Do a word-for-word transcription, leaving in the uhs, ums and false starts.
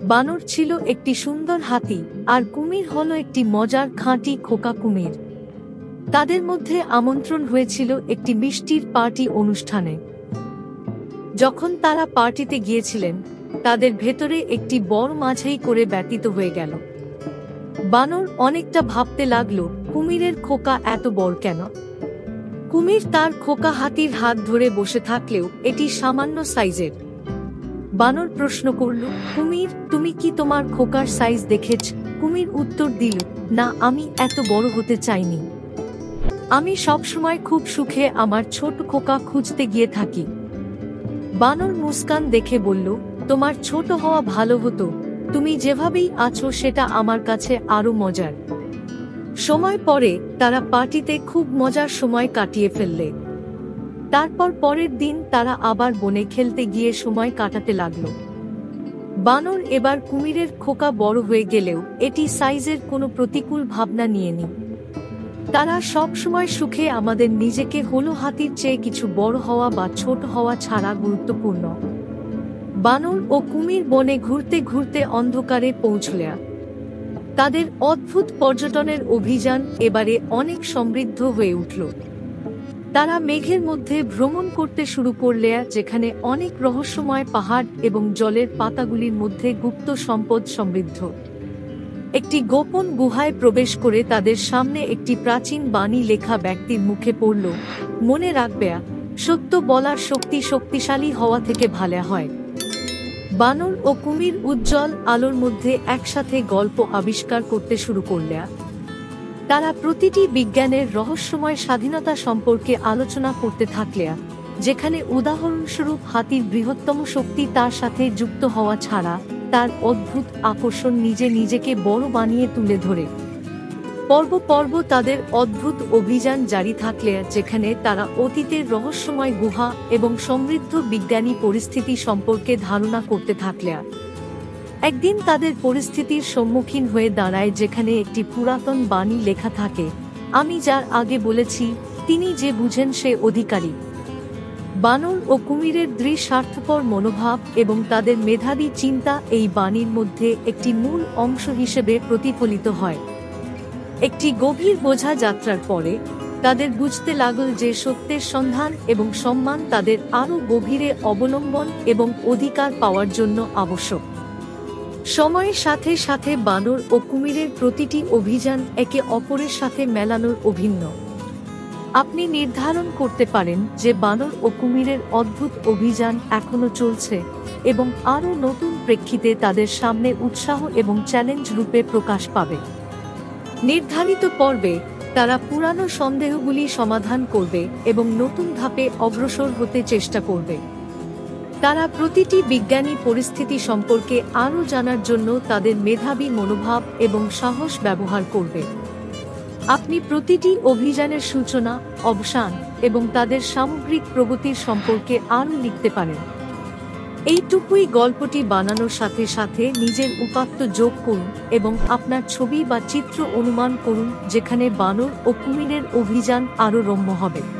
বানর ছিল একটি সুন্দর হাতি, আর কুমির হলো একটি মজার খাঁটি খোকা কুমির। তাদের মধ্যে আমন্ত্রণ হয়েছিল একটি মিষ্টির পার্টি অনুষ্ঠানে। যখন তারা পার্টিতে গিয়েছিলেন, তাদের ভেতরে একটি বড় মাঝারি করে ব্যতীত হয়ে গেল। বানর অনেকটা ভাবতে লাগলো, কুমিরের খোকা এত বড় কেন? কুমির তার খোকা হাতির হাত ধরে বসে থাকলেও এটি সামান্য সাইজের। বানর প্রশ্ন করল, কুমির, তুমি কি তোমার খোকার সাইজ দেখেছ? কুমির উত্তর দিল, না, আমি এত বড় হতে চাইনি। আমি সবসময় খুব সুখে আমার ছোট খোকা খুঁজতে গিয়ে থাকি। বানর মুস্কান দেখে বলল, তোমার ছোট হওয়া ভালো হতো, তুমি যেভাবেই আছো সেটা আমার কাছে আরো মজার। সময় পরে তারা পার্টিতে খুব মজার সময় কাটিয়ে ফেললে। তারপর পরের দিন তারা আবার বনে খেলতে গিয়ে সময় কাটাতে লাগলো। বানর এবার কুমিরের খোকা বড় হয়ে গেলেও এটি সাইজের কোনো প্রতিকূল ভাবনা নিয়েনি। তারা সব সময় সুখে আমাদের নিজেকে হলো হাতির চেয়ে কিছু বড় হওয়া বা ছোট হওয়া ছাড়া গুরুত্বপূর্ণ। বানর ও কুমির বনে ঘুরতে ঘুরতে অন্ধকারে পৌঁছলে। তাদের অদ্ভুত পর্যটনের অভিযান এবারে অনেক সমৃদ্ধ হয়ে উঠল। তারা মেঘের মধ্যে ভ্রমণ করতে শুরু করলে, যেখানে অনেক রহস্যময় পাহাড় এবং জলের পাতাগুলির মধ্যে গুপ্ত সম্পদ সমৃদ্ধ। একটি গোপন গুহায় প্রবেশ করে তাদের সামনে একটি প্রাচীন বাণী লেখা ব্যক্তির মুখে পড়ল, মনে রাখবে, সত্য বলার শক্তি শক্তিশালী হওয়া থেকে ভালো হয়। বানর ও কুমির উজ্জ্বল আলোর মধ্যে একসাথে গল্প আবিষ্কার করতে শুরু করলে। তারা প্রতিটি বিজ্ঞানের রহস্যময় স্বাধীনতা সম্পর্কে আলোচনা করতে থাকলে, যেখানে উদাহরণস্বরূপ হাতির বৃহত্তম শক্তি তার সাথে যুক্ত হওয়া ছাড়া তার অদ্ভুত আকর্ষণ নিজে নিজেকে বড় বানিয়ে তুলে ধরে। পর্ব পর্ব তাদের অদ্ভুত অভিযান জারি থাকলে, যেখানে তারা অতীতের রহস্যময় গুহা এবং সমৃদ্ধ বিজ্ঞানী পরিস্থিতি সম্পর্কে ধারণা করতে থাকলে। একদিন তাদের পরিস্থিতির সম্মুখীন হয়ে দাঁড়ায় যেখানে একটি পুরাতন বাণী লেখা থাকে, আমি যার আগে বলেছি, তিনি যে বুঝেন সে অধিকারী। বানর ও কুমিরের দৃঢ় স্বার্থপর মনোভাব এবং তাদের মেধাবী চিন্তা এই বাণীর মধ্যে একটি মূল অংশ হিসেবে প্রতিফলিত হয়। একটি গভীর বোঝা যাত্রার পরে তাদের বুঝতে লাগল যে সত্যের সন্ধান এবং সম্মান তাদের আরও গভীরে অবলম্বন এবং অধিকার পাওয়ার জন্য আবশ্যক। সময়ের সাথে সাথে বানর ও কুমিরের প্রতিটি অভিযান একে অপরের সাথে মেলানোর অভিন্ন। আপনি নির্ধারণ করতে পারেন যে বানর ও কুমিরের অদ্ভুত অভিযান এখনো চলছে এবং আরও নতুন প্রেক্ষিতে তাদের সামনে উৎসাহ এবং চ্যালেঞ্জ রূপে প্রকাশ পাবে। নির্ধারিত পর্বে তারা পুরানো সন্দেহগুলি সমাধান করবে এবং নতুন ধাপে অগ্রসর হতে চেষ্টা করবে। তারা প্রতিটি বিজ্ঞানী পরিস্থিতি সম্পর্কে আরও জানার জন্য তাদের মেধাবী মনোভাব এবং সাহস ব্যবহার করবে। আপনি প্রতিটি অভিযানের সূচনা, অবসান এবং তাদের সামগ্রিক প্রগতির সম্পর্কে আরও লিখতে পারেন। এইটুকুই গল্পটি বানানোর সাথে সাথে নিজের উপাত্ত যোগ করুন এবং আপনার ছবি বা চিত্র অনুমান করুন, যেখানে বানর ও কুমিরের অভিযান আরও রম্য হবে।